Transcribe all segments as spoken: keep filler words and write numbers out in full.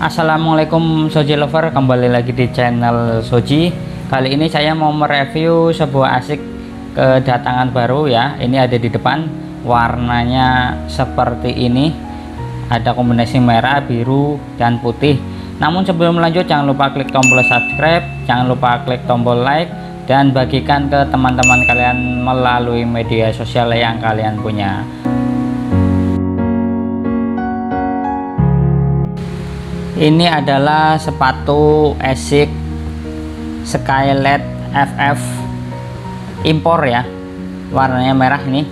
Assalamualaikum Soji Lover, kembali lagi di channel Soji. Kali ini saya mau mereview sebuah asik kedatangan baru ya. Ini ada di depan, warnanya seperti ini, ada kombinasi merah, biru, dan putih. Namun sebelum lanjut, jangan lupa klik tombol subscribe, jangan lupa klik tombol like, dan bagikan ke teman-teman kalian melalui media sosial yang kalian punya. Ini adalah sepatu Asics Skylight F F impor ya, warnanya merah ini.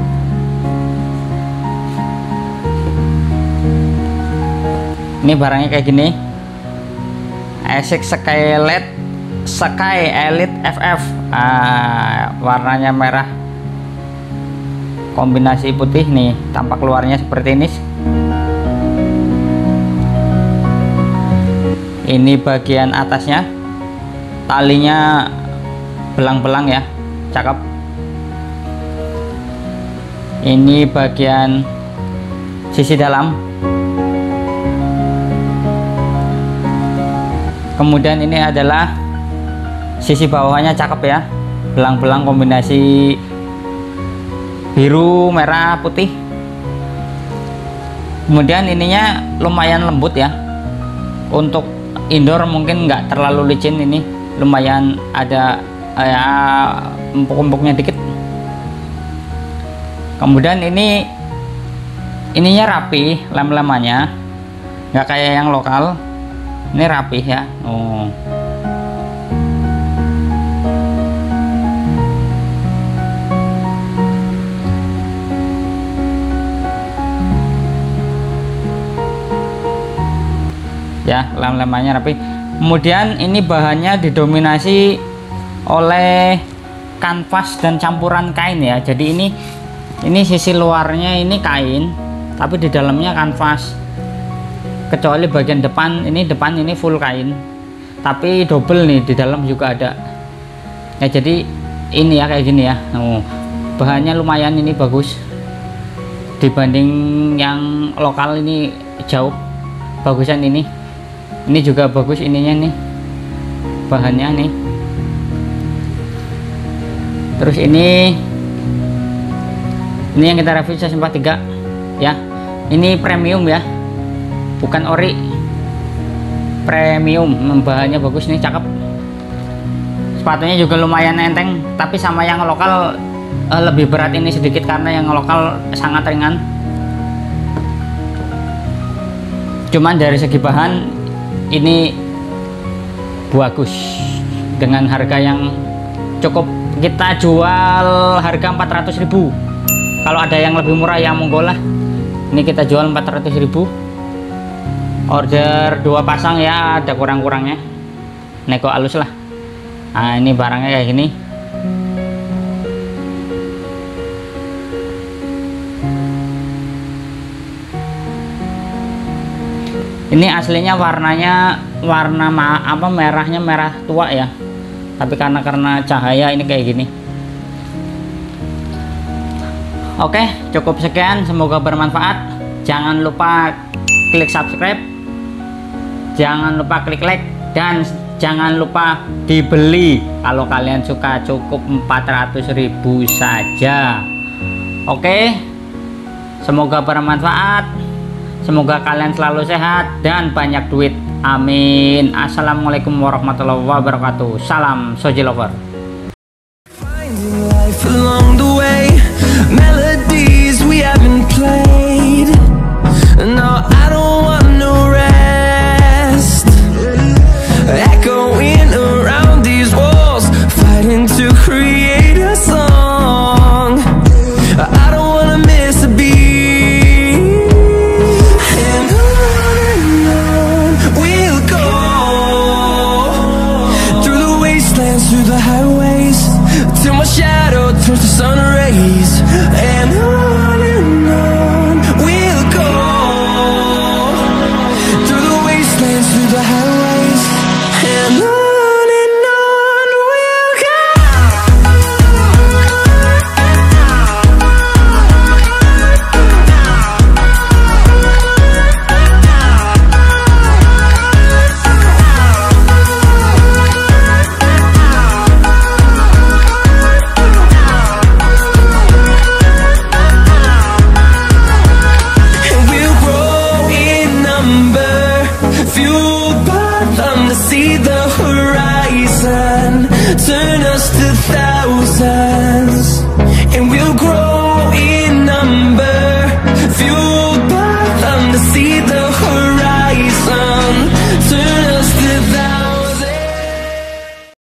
Ini barangnya kayak gini, Asics Skylight Sky Elite F F, ah, warnanya merah kombinasi putih nih, tampak luarnya seperti ini. Ini bagian atasnya, talinya belang-belang ya, cakep. Ini bagian sisi dalam. Kemudian ini adalah sisi bawahnya, cakep ya, belang-belang kombinasi biru, merah, putih. Kemudian ininya lumayan lembut ya, untuk indoor mungkin nggak terlalu licin, ini lumayan ada ya empuk-empuknya dikit. Kemudian ini ininya rapi, lem-lemannya nggak kayak yang lokal, ini rapi ya. Oh. Ya, lem-lemannya rapi. Kemudian ini bahannya didominasi oleh kanvas dan campuran kain ya. Jadi ini ini sisi luarnya ini kain, tapi di dalamnya kanvas. Kecuali bagian depan, ini depan ini full kain, tapi double nih, di dalam juga ada. Ya jadi ini ya kayak gini ya. Oh, bahannya lumayan, ini bagus. Dibanding yang lokal ini jauh bagusan ini. Ini juga bagus ininya nih, bahannya nih. Terus ini ini yang kita review size empat tiga ya. Ini premium ya, bukan ori, premium. Bahannya bagus nih, cakep. Sepatunya juga lumayan enteng, tapi sama yang lokal eh, lebih berat ini sedikit, karena yang lokal sangat ringan. Cuman dari segi bahan ini bagus, dengan harga yang cukup. Kita jual harga empat ratus ribu. Kalau ada yang lebih murah ya monggo lah. Ini kita jual empat ratus ribu. Order dua pasang ya, ada kurang-kurangnya, nego halus lah. Nah, ini barangnya kayak gini. Ini aslinya warnanya warna ma apa merahnya merah tua ya, tapi karena karena cahaya ini kayak gini. Oke, cukup sekian, semoga bermanfaat. Jangan lupa klik subscribe, jangan lupa klik like, dan jangan lupa dibeli kalau kalian suka. Cukup empat ratus ribu saja. Oke, semoga bermanfaat. Semoga kalian selalu sehat dan banyak duit. Amin. Assalamualaikum warahmatullahi wabarakatuh. Salam Soji Lover. Through the highways till my shadow turns to sun rays, and on to see the horizon. Turn us to thousands.